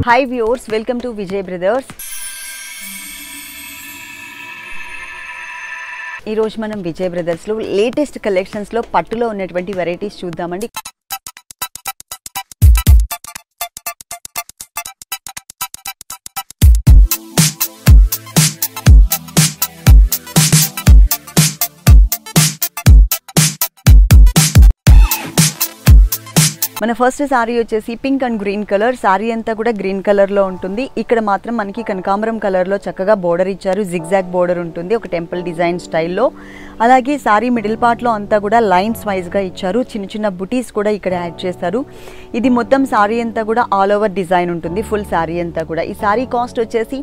Hi viewers, welcome to Vijay Brothers. ఈ రోజు మనం విజయ్ బ్రదర్స్ లో లేటెస్ట్ కలెక్షన్స్ లో పట్టులో ఉన్నటువంటి వెరైటీస్ చూద్దామండి. మన ఫస్ట్ సారీ వచ్చేసి pink and green colour. Sari అంతా కూడా గ్రీన్ కలర్ లో ఉంటుంది. ఇక్కడ మాత్రం మనకి కనకాంబరం కలర్ లో చక్కగా బోర్డర్ ఇచ్చారు. జిగ్జాగ్ బోర్డర్ ఉంటుంది ఒక టెంపుల్ డిజైన్ స్టైల్లో. అలాగే సారీ మిడిల్ పార్ట్ లో అంతా కూడా లైన్స్ వైజ్ గా ఇచ్చారు. చిన్న చిన్న బుటీస్ కూడా ఇక్కడ యాడ్ చేస్తారు. ఇది మొత్తం సారీ అంతా కూడా ఆల్ ఓవర్ డిజైన్ ఉంటుంది. ఫుల్ సారీ అంతా కూడా. ఈ సారీ కాస్ట్ వచ్చేసి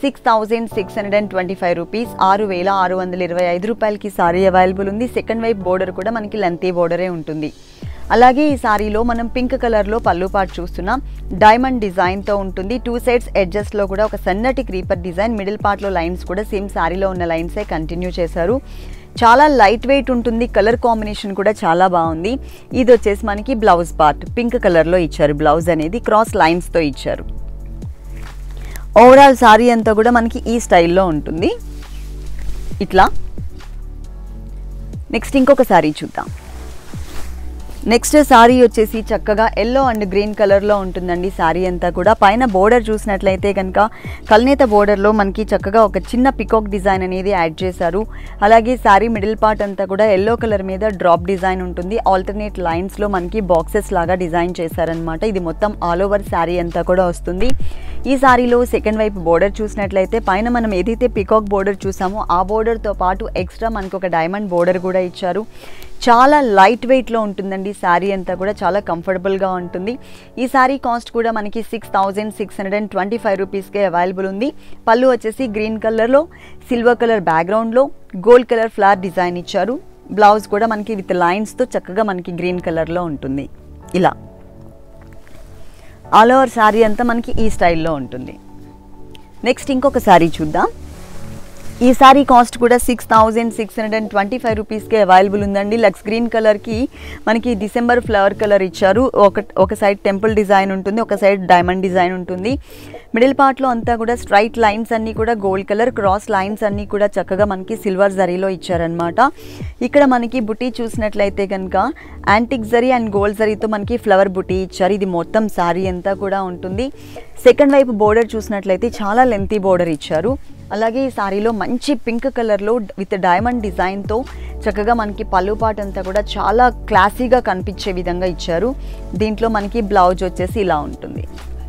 6,625 రూపీస్, 6,625 రూపాయలకి సారీ అవైలబుల్ ఉంది. సెకండ్ వైపు బోర్డర్ కూడా మనకి లెంతీ బోర్డరే ఉంటుంది. అలాగే ఈ సారీలో మనం పింక్ కలర్లో పళ్ళు పార్ట్ చూస్తున్నాం. డైమండ్ డిజైన్తో ఉంటుంది. టూ సైడ్స్ ఎడ్జెస్లో కూడా ఒక సన్నటి క్రీపర్ డిజైన్. మిడిల్ పార్ట్లో లైన్స్ కూడా సేమ్ సారీలో ఉన్న లైన్సే కంటిన్యూ చేశారు. చాలా లైట్ వెయిట్ ఉంటుంది. కలర్ కాంబినేషన్ కూడా చాలా బాగుంది. ఇది వచ్చేసి మనకి బ్లౌజ్ పార్ట్ పింక్ కలర్లో ఇచ్చారు. బ్లౌజ్ అనేది క్రాస్ లైన్స్తో ఇచ్చారు. ఓవరాల్ సారీ అంతా కూడా మనకి ఈ స్టైల్లో ఉంటుంది ఇట్లా. నెక్స్ట్ ఇంకొక సారీ చూద్దాం. నెక్స్ట్ సారీ వచ్చేసి చక్కగా ఎల్లో అండ్ గ్రీన్ కలర్లో ఉంటుందండి. సారీ అంతా కూడా పైన బోర్డర్ చూసినట్లయితే కనుక కల్నేత బోర్డర్లో మనకి చక్కగా ఒక చిన్న పికాక్ డిజైన్ అనేది యాడ్ చేశారు. అలాగే సారీ మిడిల్ పార్ట్ అంతా కూడా ఎల్లో కలర్ మీద డ్రాప్ డిజైన్ ఉంటుంది. ఆల్టర్నేట్ లైన్స్లో మనకి బాక్సెస్ లాగా డిజైన్ చేశారనమాట. ఇది మొత్తం ఆల్ ఓవర్ సారీ అంతా కూడా వస్తుంది. ఈ సారీలో సెకండ్ వైపు బోర్డర్ చూసినట్లయితే పైన మనం ఏదైతే పికాక్ బోర్డర్ చూసామో ఆ బోర్డర్తో పాటు ఎక్స్ట్రా మనకు ఒక డైమండ్ బోర్డర్ కూడా ఇచ్చారు. చాలా లైట్ వెయిట్లో ఉంటుందండి. శారీ అంతా కూడా చాలా కంఫర్టబుల్గా ఉంటుంది. ఈ శారీ కాస్ట్ కూడా మనకి 6,625 రూపీస్కే అవైలబుల్ ఉంది. పళ్ళు వచ్చేసి గ్రీన్ కలర్లో సిల్వర్ కలర్ బ్యాక్గ్రౌండ్లో గోల్డ్ కలర్ ఫ్లవర్ డిజైన్ ఇచ్చారు. బ్లౌజ్ కూడా మనకి విత్ లైన్స్తో చక్కగా మనకి గ్రీన్ కలర్లో ఉంటుంది. ఇలా ఆల్ ఓవర్ శారీ అంతా మనకి ఈ స్టైల్లో ఉంటుంది. నెక్స్ట్ ఇంకొక శారీ చూద్దాం. ఈ సారీ కాస్ట్ కూడా 6,625 రూపీస్కే అవైలబుల్ ఉందండి. లక్స్ గ్రీన్ కలర్కి మనకి డిసెంబర్ ఫ్లవర్ కలర్ ఇచ్చారు. ఒక సైడ్ టెంపుల్ డిజైన్ ఉంటుంది, ఒక సైడ్ డైమండ్ డిజైన్ ఉంటుంది. మిడిల్ పార్ట్లో అంతా కూడా స్ట్రైట్ లైన్స్ అన్నీ కూడా గోల్డ్ కలర్, క్రాస్ లైన్స్ అన్నీ కూడా చక్కగా మనకి సిల్వర్ జరీలో ఇచ్చారనమాట. ఇక్కడ మనకి బుటీ చూసినట్లయితే కనుక యాంటిక్ జరీ అండ్ గోల్డ్ జరీతో మనకి ఫ్లవర్ బుటీ ఇచ్చారు. ఇది మొత్తం సారీ అంతా కూడా ఉంటుంది. సెకండ్ వైపు బోర్డర్ చూసినట్లయితే చాలా లెంతీ బోర్డర్ ఇచ్చారు. అలాగే ఈ సారీలో మంచి పింక్ కలర్లో విత్ డైమండ్ డిజైన్తో చక్కగా మనకి పళ్ళు పార్ట్ అంతా కూడా చాలా క్లాసీగా కనిపించే విధంగా ఇచ్చారు. దీంట్లో మనకి బ్లౌజ్ వచ్చేసి ఇలా ఉంటుంది.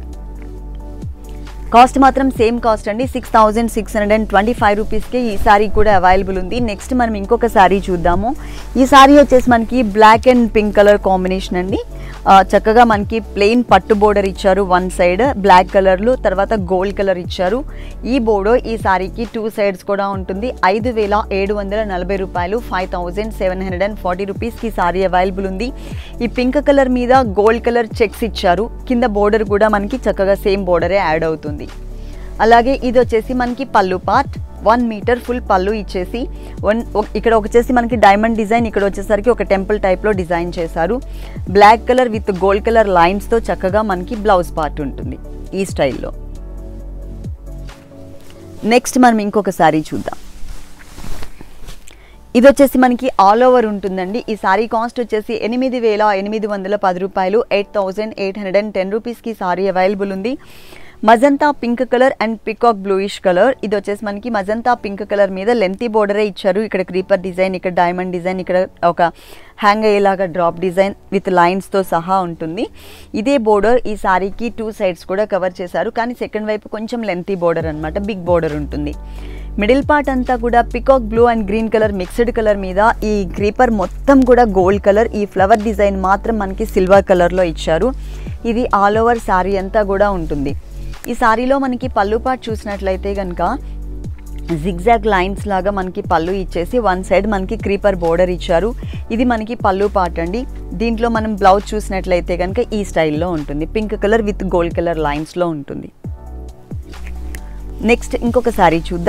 కాస్ట్ మాత్రం సేమ్ కాస్ట్ అండి. 6,625 రూపీస్కే ఈ సారీ కూడా అవైలబుల్ ఉంది. నెక్స్ట్ మనం ఇంకొక సారీ చూద్దాము. ఈ సారీ వచ్చేసి మనకి black and pink colour combination అండి. చక్కగా మనకి ప్లెయిన్ పట్టు బోర్డర్ ఇచ్చారు. వన్ సైడ్ బ్లాక్ కలర్లో, తర్వాత గోల్డ్ కలర్ ఇచ్చారు. ఈ బోర్డర్ ఈ సారీకి టూ సైడ్స్ కూడా ఉంటుంది. 5,740 రూపాయలు, 5,740 రూపీస్కి సారీ అవైలబుల్ ఉంది. ఈ పింక్ కలర్ మీద గోల్డ్ కలర్ చెక్స్ ఇచ్చారు. కింద బోర్డర్ కూడా మనకి చక్కగా సేమ్ బోర్డరే యాడ్ అవుతుంది. అలాగే ఇది వచ్చేసి మనకి పళ్ళు పార్ట్ 1 మీటర్ ఫుల్ పళ్ళు ఇచ్చేసి ఇక్కడ వచ్చేసి మనకి డైమండ్ డిజైన్, ఇక్కడ వచ్చేసరికి ఒక టెంపుల్ టైప్లో డిజైన్ చేశారు. Black colour with gold colour లైన్స్తో చక్కగా మనకి బ్లౌజ్ పార్ట్ ఉంటుంది ఈ స్టైల్లో. నెక్స్ట్ మనం ఇంకొక సారీ చూద్దాం. ఇది వచ్చేసి మనకి ఆల్ ఓవర్ ఉంటుందండి. ఈ సారీ కాస్ట్ వచ్చేసి 8,810 రూపాయలు, 8,810 రూపీస్కి సారీ అవైలబుల్ ఉంది. Magenta pink colour and peacock bluish colour. ఇది వచ్చేసి మనకి మజంతా పింక్ కలర్ మీద లెంతీ బోర్డరే ఇచ్చారు. ఇక్కడ క్రీపర్ డిజైన్, ఇక్కడ డైమండ్ డిజైన్, ఇక్కడ ఒక హ్యాంగ్ అయ్యేలాగా డ్రాప్ డిజైన్ విత్ లైన్స్తో సహా ఉంటుంది. ఇదే బోర్డర్ ఈ సారీకి టూ సైడ్స్ కూడా కవర్ చేశారు. కానీ సెకండ్ వైపు కొంచెం లెంతీ బోర్డర్ అనమాట, బిగ్ బోర్డర్ ఉంటుంది. మిడిల్ పార్ట్ అంతా కూడా peacock blue and green colour mixed colour మీద ఈ క్రీపర్ మొత్తం కూడా గోల్డ్ కలర్. ఈ ఫ్లవర్ డిజైన్ మాత్రం మనకి సిల్వర్ కలర్లో ఇచ్చారు. ఇది ఆల్ ఓవర్ సారీ అంతా కూడా ఉంటుంది. ఈ సారీలో మనకి పళ్ళు పార్ట్ చూసినట్లయితే కనుక జిగ్జాగ్ లైన్స్ లాగా మనకి పళ్ళు ఇచ్చేసి వన్ సైడ్ మనకి క్రీపర్ బోర్డర్ ఇచ్చారు. ఇది మనకి పళ్ళు పార్ట్ అండి. దీంట్లో మనం బ్లౌజ్ చూసినట్లయితే కనుక ఈ స్టైల్లో ఉంటుంది. Pink colour with gold colour లైన్స్లో ఉంటుంది. నెక్స్ట్ ఇంకొక సారీ చూద్దాం.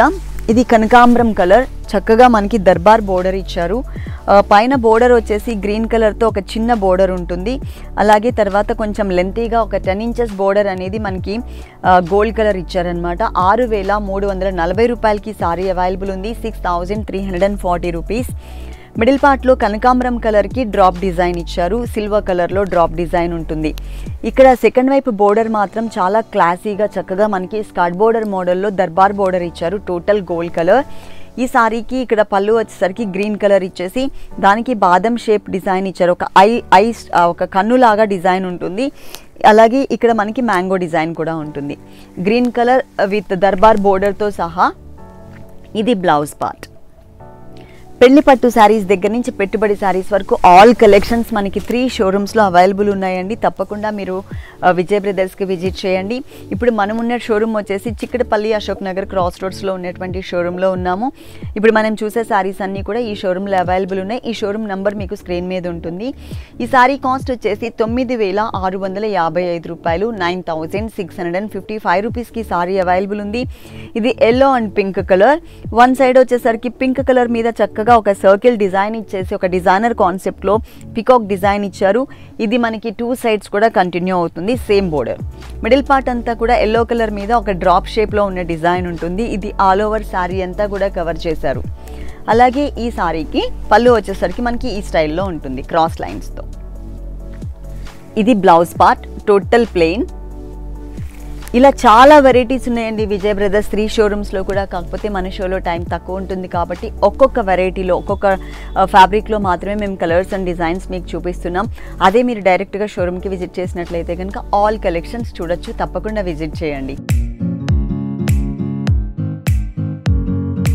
ఇది కనకాంబరం కలర్, చక్కగా మనకి దర్బార్ బోర్డర్ ఇచ్చారు. పైన బోర్డర్ వచ్చేసి గ్రీన్ కలర్తో ఒక చిన్న బోర్డర్ ఉంటుంది. అలాగే తర్వాత కొంచెం లెంతీగా ఒక 10 ఇంచెస్ బోర్డర్ అనేది మనకి గోల్డ్ కలర్ ఇచ్చారనమాట. 6,340 రూపాయలకి సారీ అవైలబుల్ ఉంది. 6,340 రూపీస్. మిడిల్ పార్ట్లో కనకాంబరం కలర్కి డ్రాప్ డిజైన్ ఇచ్చారు. సిల్వర్ కలర్లో డ్రాప్ డిజైన్ ఉంటుంది. ఇక్కడ సెకండ్ వైపు బోర్డర్ మాత్రం చాలా క్లాసీగా చక్కగా మనకి స్కర్ట్ బోర్డర్ మోడల్లో దర్బార్ బోర్డర్ ఇచ్చారు. Total gold colour. ఈ సారీకి ఇక్కడ పళ్ళు వచ్చేసరికి గ్రీన్ కలర్ ఇచ్చేసి దానికి బాదం షేప్ డిజైన్ ఇచ్చారు. ఒక కన్నులాగా డిజైన్ ఉంటుంది. అలాగే ఇక్కడ మనకి మ్యాంగో డిజైన్ కూడా ఉంటుంది. గ్రీన్ కలర్ విత్ దర్బార్ బోర్డర్తో సహా. ఇది బ్లౌజ్ పార్ట్. పెళ్లి పట్టు శారీస్ దగ్గర నుంచి పెట్టుబడి శారీస్ వరకు ఆల్ కలెక్షన్స్ మనకి 3 షోరూమ్స్లో అవైలబుల్ ఉన్నాయండి. తప్పకుండా మీరు విజయ్ బ్రదర్స్కి విజిట్ చేయండి. ఇప్పుడు మనం ఉన్న షోరూమ్ వచ్చేసి చిక్కడపల్లి అశోక్ నగర్ క్రాస్ రోడ్స్లో ఉన్నటువంటి షోరూంలో ఉన్నాము. ఇప్పుడు మనం చూసే శారీస్ అన్నీ కూడా ఈ షోరూంలో అవైలబుల్ ఉన్నాయి. ఈ షోరూమ్ నెంబర్ మీకు స్క్రీన్ మీద ఉంటుంది. ఈ శారీ కాస్ట్ వచ్చేసి 9,655 రూపాయలు. 9,655 రూపీస్కి సారీ అవైలబుల్ ఉంది. ఇది yellow and pink colour. One side వచ్చేసరికి పింక్ కలర్ మీద చక్కగా ఒక సర్కిల్ డిజైన్ ఇచ్చేసి ఒక డిజైనర్ కాన్సెప్ట్లో పికాక్ డిజైన్ ఇచ్చారు. ఇది మనకి 2 సైడ్స్ కూడా కంటిన్యూ అవుతుంది. Same border. మిడిల్ పార్ట్ అంతా కూడా ఎల్లో కలర్ మీద ఒక డ్రాప్ షేప్లో ఉన్న డిజైన్ ఉంటుంది. ఇది ఆల్ ఓవర్ శారీ అంతా కూడా కవర్ చేశారు. అలాగే ఈ శారీకి పళ్ళు వచ్చేసరికి మనకి ఈ స్టైల్లో ఉంటుంది క్రాస్ లైన్స్తో. ఇది బ్లౌజ్ పార్ట్, టోటల్ ప్లెయిన్. ఇలా చాలా వెరైటీస్ ఉన్నాయండి విజయ్ బ్రదర్స్ 3 షోరూమ్స్లో కూడా. కాకపోతే మన షోలో టైం తక్కువ ఉంటుంది కాబట్టి ఒక్కొక్క వెరైటీలో ఒక్కొక్క ఫ్యాబ్రిక్లో మాత్రమే మేము కలర్స్ అండ్ డిజైన్స్ మీకు చూపిస్తున్నాం. అదే మీరు డైరెక్ట్గా షోరూమ్కి విజిట్ చేసినట్లయితే కనుక ఆల్ కలెక్షన్స్ చూడొచ్చు. తప్పకుండా విజిట్ చేయండి.